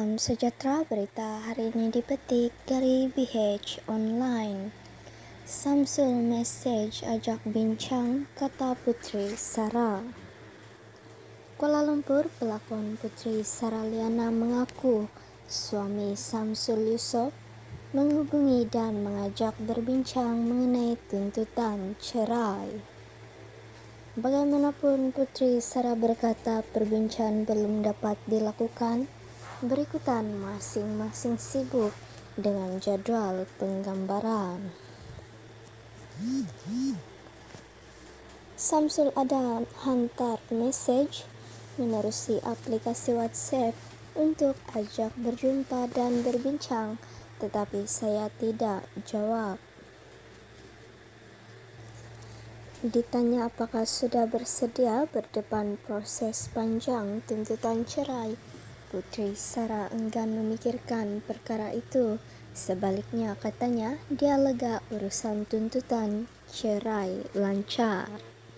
Salam sejahtera, berita hari ini dipetik dari BH Online. Samsul message ajak bincang, kata Putri Sarah. Kuala Lumpur, pelakon Putri Sarah Liana mengaku suami Samsul Yusof menghubungi dan mengajak berbincang mengenai tuntutan cerai. Bagaimanapun, Putri Sarah berkata perbincangan belum dapat dilakukan. Berikutan, masing-masing sibuk dengan jadwal penggambaran. Samsul ada hantar message menerusi aplikasi WhatsApp untuk ajak berjumpa dan berbincang, tetapi saya tidak jawab. Ditanya apakah sudah bersedia berdepan proses panjang tuntutan cerai, Putri Sarah enggan memikirkan perkara itu. Sebaliknya, katanya, dia lega urusan tuntutan cerai lancar.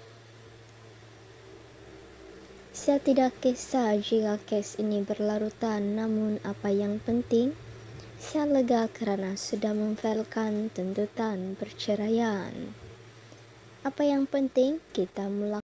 Saya tidak kisah jika kes ini berlarutan, namun apa yang penting, saya lega karena sudah memfailkan tuntutan perceraian. Apa yang penting, kita melakukan